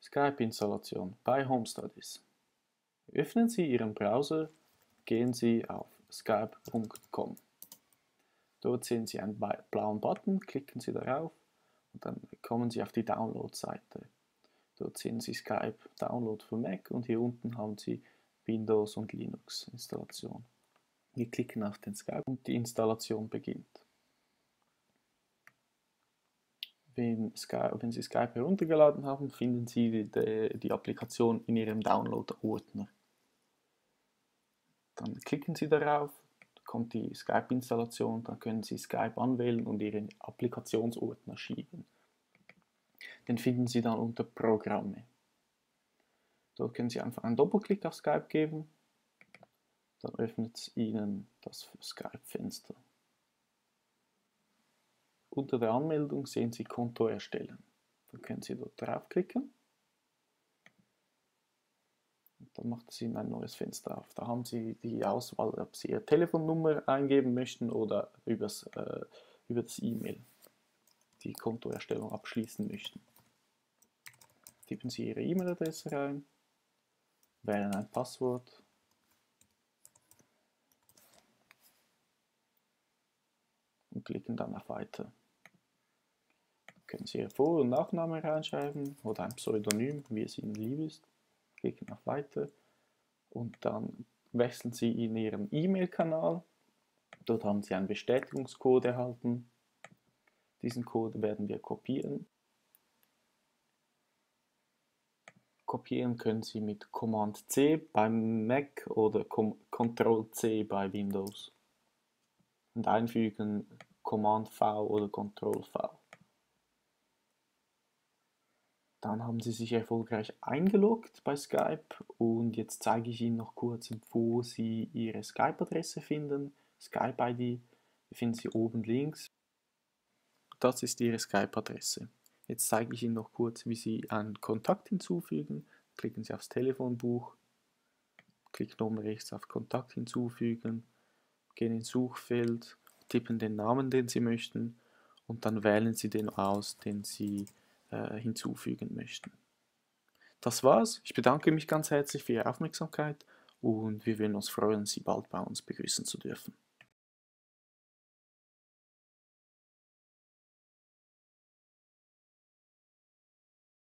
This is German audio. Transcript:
Skype-Installation bei Home Studies. Öffnen Sie Ihren Browser, gehen Sie auf skype.com. Dort sehen Sie einen blauen Button, klicken Sie darauf und dann kommen Sie auf die Download-Seite. Dort sehen Sie Skype Download für Mac und hier unten haben Sie Windows- und Linux-Installation. Wir klicken auf den Skype und die Installation beginnt. Wenn Sie Skype heruntergeladen haben, finden Sie die Applikation in Ihrem Download-Ordner. Dann klicken Sie darauf, kommt die Skype-Installation, dann können Sie Skype anwählen und Ihren Applikationsordner schieben. Den finden Sie dann unter Programme. Dort können Sie einfach einen Doppelklick auf Skype geben, dann öffnet Ihnen das Skype-Fenster. Unter der Anmeldung sehen Sie Konto erstellen. Dann können Sie dort draufklicken. Und dann macht es Ihnen ein neues Fenster auf. Da haben Sie die Auswahl, ob Sie Ihre Telefonnummer eingeben möchten oder über das E-Mail die Kontoerstellung abschließen möchten. Tippen Sie Ihre E-Mail-Adresse rein, wählen ein Passwort und klicken dann auf Weiter. Können Sie Ihr Vor- und Nachname reinschreiben oder ein Pseudonym, wie es Ihnen lieb ist. Klicken auf Weiter und dann wechseln Sie in Ihren E-Mail-Kanal. Dort haben Sie einen Bestätigungscode erhalten. Diesen Code werden wir kopieren. Kopieren können Sie mit Command C beim Mac oder Ctrl C bei Windows. Und einfügen Command V oder Ctrl V. Dann haben Sie sich erfolgreich eingeloggt bei Skype und jetzt zeige ich Ihnen noch kurz, wo Sie Ihre Skype-Adresse finden. Skype-ID finden Sie oben links. Das ist Ihre Skype-Adresse. Jetzt zeige ich Ihnen noch kurz, wie Sie einen Kontakt hinzufügen. Klicken Sie aufs Telefonbuch, klicken oben rechts auf Kontakt hinzufügen, gehen ins Suchfeld, tippen den Namen, den Sie möchten und dann wählen Sie den aus, den Sie hinzufügen möchten. Das war's. Ich bedanke mich ganz herzlich für Ihre Aufmerksamkeit und wir würden uns freuen, Sie bald bei uns begrüßen zu dürfen.